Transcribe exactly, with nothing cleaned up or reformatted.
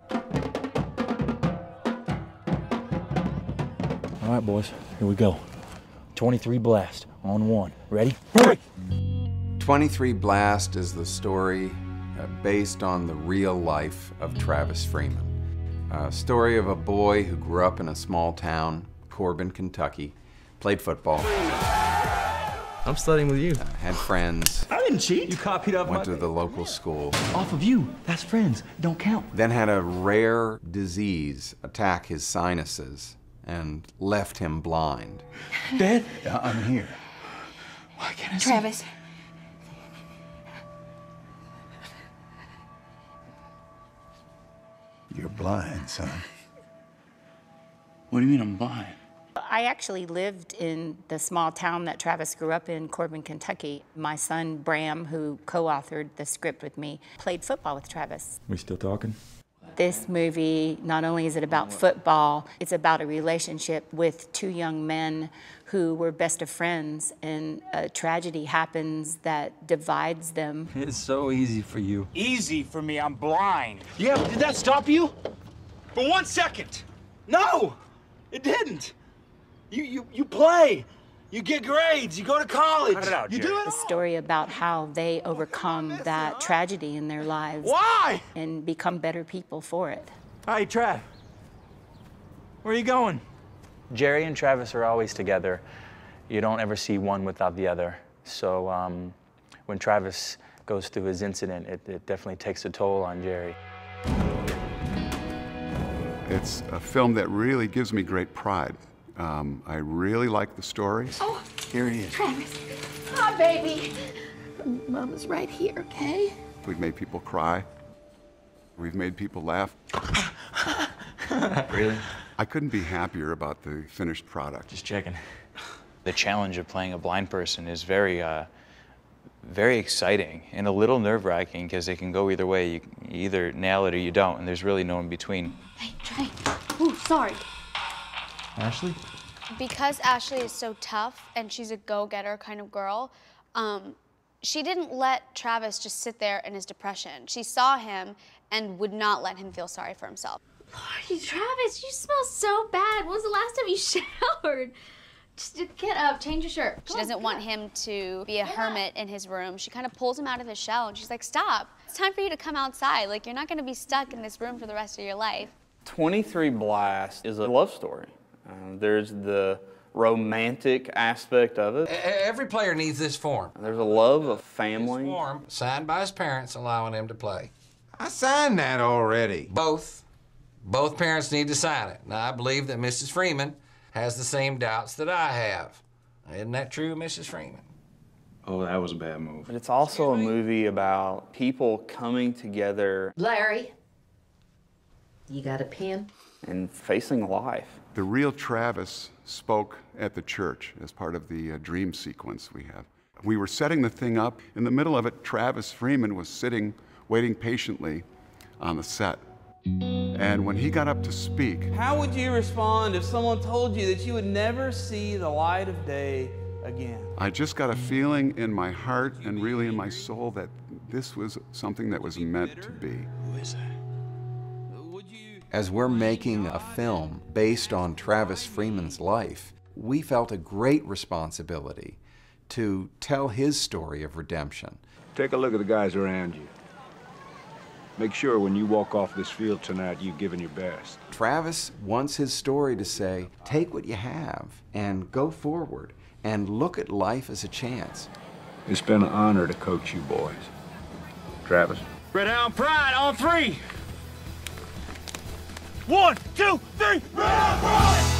All right, boys, here we go. twenty-three Blast on one. Ready? Hurry! twenty-three Blast is the story uh, based on the real life of Travis Freeman. A story of a boy who grew up in a small town, Corbin, Kentucky, played football. I'm studying with you. Uh, had friends. I didn't cheat. You copied off Went my... to the local school. Off of you. That's friends. Don't count. Then had a rare disease attack his sinuses and left him blind. Dad? Yeah, I'm here. Why can't I see? Travis. You're blind, son. What do you mean I'm blind? I actually lived in the small town that Travis grew up in, Corbin, Kentucky. My son, Bram, who co-authored the script with me, played football with Travis. We still talking? This movie, not only is it about football, it's about a relationship with two young men who were best of friends, and a tragedy happens that divides them. It's so easy for you. Easy for me, I'm blind. Yeah, but did that stop you? For one second. No, it didn't. You, you, you play, you get grades, you go to college. Cut it out, you Jerry. do it The all. story about how they overcome that tragedy in their lives. Why? And become better people for it. Hey, Trav. Where are you going? Jerry and Travis are always together. You don't ever see one without the other. So um, when Travis goes through his incident, it, it definitely takes a toll on Jerry. It's a film that really gives me great pride. Um, I really like the story. Oh, Here he is. Travis. Hi, baby. Mama's right here, okay? We've made people cry. We've made people laugh. Really? I couldn't be happier about the finished product. Just checking. The challenge of playing a blind person is very, uh, very exciting and a little nerve-wracking because it can go either way. You either nail it or you don't, and there's really no in between. Hey, Trey. Ooh, sorry. Ashley? Because Ashley is so tough and she's a go-getter kind of girl, um, she didn't let Travis just sit there in his depression. She saw him and would not let him feel sorry for himself. Lordy, Travis, you smell so bad. When was the last time you showered? Just get up, change your shirt. She doesn't want him to be a hermit in his room. She kind of pulls him out of his shell and she's like, stop. It's time for you to come outside. Like, you're not gonna be stuck in this room for the rest of your life. twenty-three Blast is a love story. Um, there's the romantic aspect of it. Every player needs this form. There's a love of family. This form signed by his parents allowing him to play. I signed that already. Both. Both parents need to sign it. Now, I believe that Missus Freeman has the same doubts that I have. Isn't that true, Missus Freeman? Oh, that was a bad move. But it's also a movie about people coming together Larry, you got a pen? and facing life. The real Travis spoke at the church as part of the uh, dream sequence we have. We were setting the thing up. In the middle of it, Travis Freeman was sitting, waiting patiently on the set. And when he got up to speak, How would you respond if someone told you that you would never see the light of day again? I just got a feeling in my heart and really in my soul that this was something that was meant to be. Who is that? As we're making a film based on Travis Freeman's life, we felt a great responsibility to tell his story of redemption. Take a look at the guys around you. Make sure when you walk off this field tonight, you've given your best. Travis wants his story to say, take what you have and go forward and look at life as a chance. It's been an honor to coach you boys. Travis? Red Hound Pride on three. One, two, three. Red Hound Pride!